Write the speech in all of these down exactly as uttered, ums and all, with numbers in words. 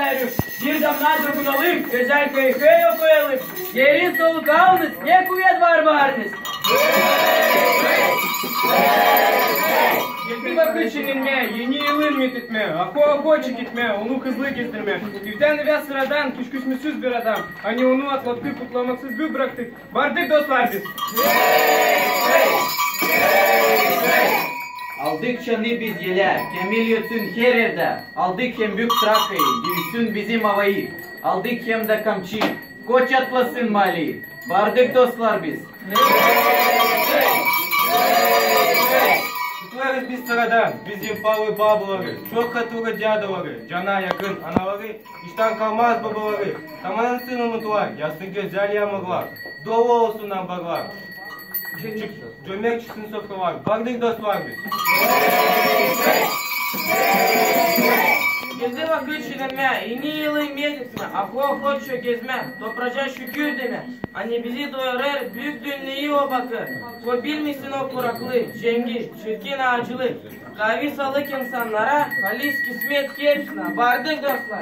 verip, bir damla dokunalık, özel köyköy okuyalım. Yerin soluk alınız, ne kuvvet var bağırınız. Geldi vakit şininme, yeni yılın metitme, ako ako çekitme, onu hızlı gezdirme. Yüzden ve sıradan küşküşmüsüz bir adam. Hani onu atlattık, kutlamaksız bir bıraktık. Vardık dostlar biz. Aldık şanı biz yele, kemil yutsun her yerde. Aldık hem büyük Trakya'yı, büyüsün bizim havayı. Aldık hem de kamçı, koç atlasın mali. Vardık dostlar biz. Kutlarız biz sıradan, bizim palı babaları, çok katılı cadıları, cana yakın anaları, işten kalmaz babaları. Tamansın unutlar, yasın güzel yağmurlar, dolu olsun ambarlar. Cömert çıksın sofralar, vardık dostlar biz. Geldi vakit şininme, yeni yılın metitme, ako ako çökezme, topraca şükür deme. Hani bizi doyurur, büyük dünyayı o bakır. O bilmişsin o kuraklığı, cengi, çirkin ağacılığı. Kavi salık insanlara, halis kismet hepsine, vardık dostlar.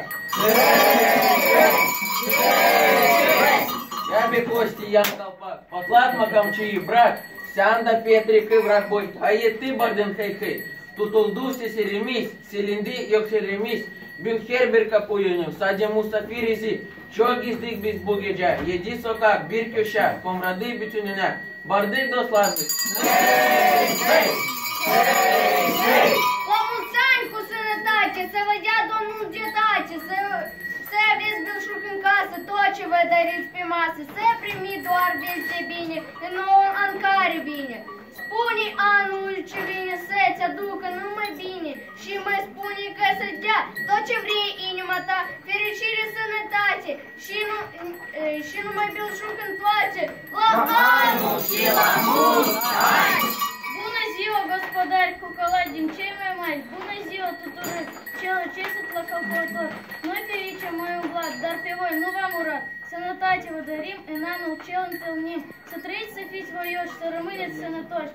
Я би кости я толпа, потлатма камчи брак, сянда Петри кыврак бой, а е ты барден хей-хей. Tutuldu serilmiş, silindi yok serilmiş. Büyük her bir kapıyonu, sadece musafirizi. Çok gizdik biz bu gece. Yedi sokak, bir köşe, komradı bütününe. Vardık dostlar biz. Hey, hey, hey, hey. Ламуцяньку синотаче, се водя донул дітаче, се, се весь більшук інкаси, точе ведарів спімаси, се примі дуар вільце біні, і но он анкарі біні. Спуні ану ульчевіні, сеця дука, ну ми біні, ші ми спуні кесетя, точе врій іню мата, перечирі синотаче, шіну, шіну ми більшук інплаче, ламану сіла муцянь. Bună ziua, gospodari, cu coladini cei mai mari! Bună ziua tuturor celor ce sunt la calculator! Noi pe aici mai umblat, dar pe voi nu v-am urat! Sănătate vă dorim, în anul cel întâlnim! Să trăiți, să fiți voioși, să rămâneți sănătoși!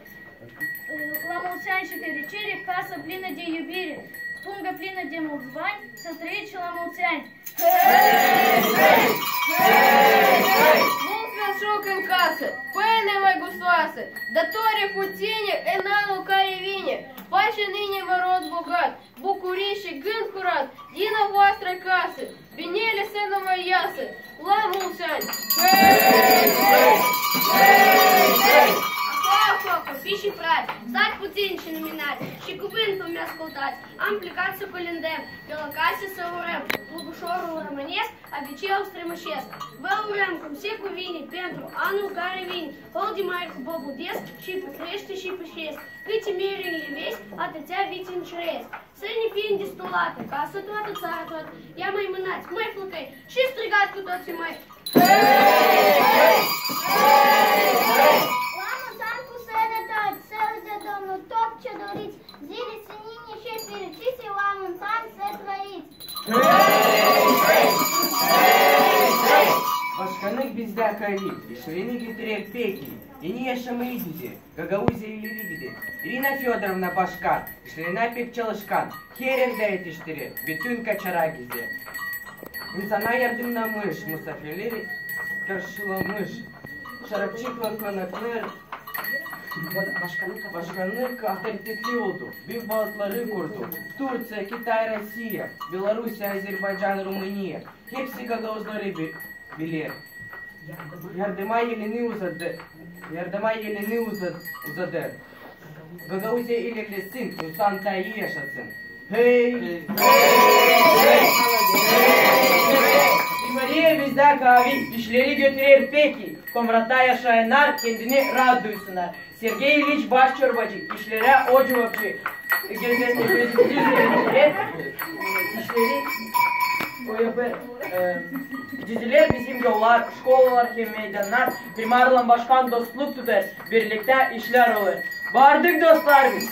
La mulți ani și fericire, casă plină de iubire, pungă plină de mulți bani, să trăiți și la mulți ani! Hey, hey, hey, hey. Mult verșuc în casă, pâine mai gustoasă, datoare puține în anul care vine, pace în inimă rod bogat, bucurii și gând curat, din a voastră casă, binele să nu mai iasă, la mulți ani! Hey, hey, hey, hey. Aho, copii și frați, stați puțin și luminați și cuvântul mi ascultați. Am plecat să colindăm, pe la case să urăm, plugușorul rămânesc, abiceu strămășesc. Vă urăm cum se cuvine pentru anul care vine, hol de mai bobudesc și pe crește și pe șesc. Câte mirile vezi, atâția viți înceresc. Să ne fim destulată, ca să toată țara tot, ia mai mânați, mai flăcăi și strigați cu toții mai. Hey, hey, hey, hey. Domnul, tot ce doriți, zile senine și fericite, la mulți ani să trăiți! Başkanlık bizde akavi, işlerini getirir peki. Yeni yaşamayı güzel, Gagavuzya ileri gidi. Irina Fyodorovna başkan, işlerine pek çalışkan. Her evde yetiştirir, bütün kaçarak gizli. İnsana yardımlamış, misafirleri karşılamış. Şarapçıkla konaklar, başkanlık авторитетli oldu. Büyük balıkları kurdu. Turция, Китай, Россия, Белоруссия, Azerbaycan, Romanya. Hepsi Gagavuzları bilir. Yardıma elini uzadı. Yardıma elini uzadı. uzadı. Gagavuzya ilerlesin, insan tayı yaşasın. Hey! Hey! Hey! Maria bizde kavi, işleri götürür peki. Komrata yaşayanlar kendini rahat duysunlar. Sergey İliç Başçorbacı, işlere o cevapçı. Gezmesi gözüküyor. İşleri o yapar. Diziler bizim yollar, şkolalar, meydanlar. Primarla başkan dostluk tutar. Birlikte işler olur. Vardık dostlar biz.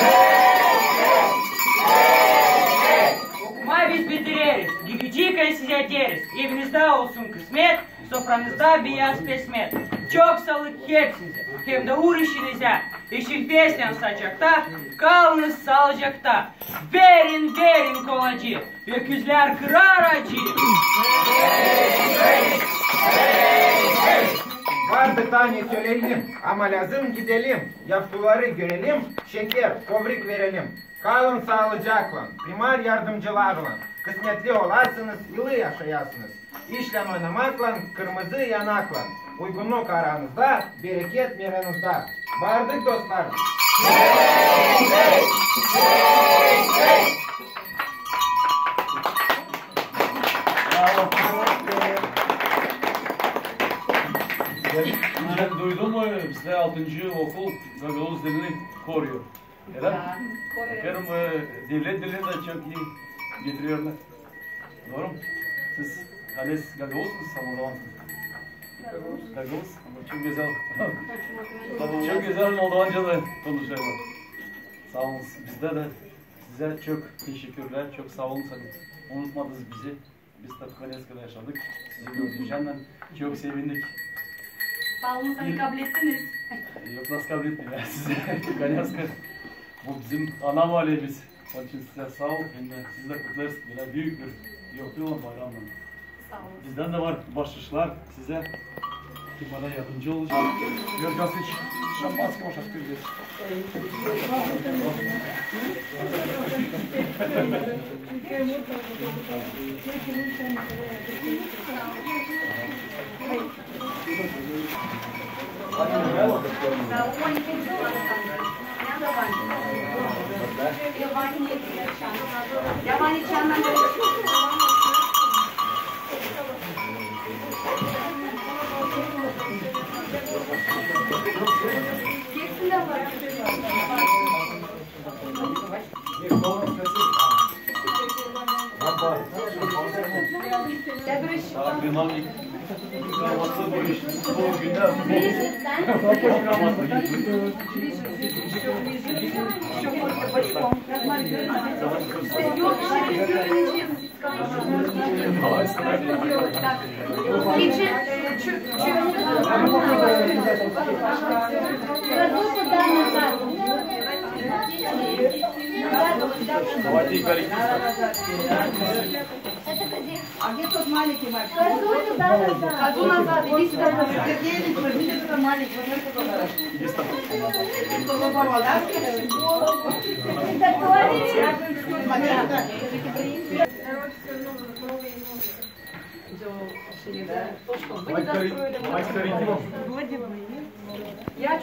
Okumayı biz bitiririz. Gigicika'yı size deriz. Evinizde olsun kısmet, sofranızda beyaz pesmet. Çok salık hepsinize. Hem de uğraşınıza. İşin peslen saçakta, kalınız salacakta. Verin verin kolacı, öküzler kırar acı. Var bir tane söyleyelim ama lazım gidelim. Yaptıları görelim, şeker, kovrik verelim. Kalın sağlıcakla, primar yardımcılarla. Kısmetli olasınız, yılı yaşayasınız. İşle oynamakla, kırmızı yanakla. Uygunluk aranızda, bereket miranızda. Vardık dostlar. Hey, hey, hey, hey. Ben duydum mu bizde altıncı okul Gagavuz dilini koruyor. Neden? Efendim devlet dilini de çok iyi getiriyorlar. Doğru mu? Siz Hales Gagavuz musunuz? Moldovansınız? Gagavuz? Ama çok güzel. Çok güzel Moldovanca da konuşuyorlar. Sağ olun. Bizde de size çok teşekkürler. Çok sağ olun. Unutmadınız bizi. Biz tabii Kaleska'da yaşadık. Sizi gördüğümden çok sevindik. Sağ olun, tabii kabul ettiniz. Yok, nasıl kabul etmiyor size. Kalyaska. Bu bizim ana mahallemiz. Onun için size sağ olun. Hem de siz de kutlarız. Böyle büyük bir yapıyorlar bayramla. Sağ olun. Bizden de var başışlar size. Ki bana yardımcı olacak. Göreceğiz hiç. Şampanski boşak göreceğiz. Yabani çandan Dinamik. Kahvaltı bu iş. Bu günler bu. Давайте говорить. А где тот маленький мальчик? Ходу назад, иди сюда. Сергеевич, возьмите туда маленький. Иди с тобой. Мать Каритина.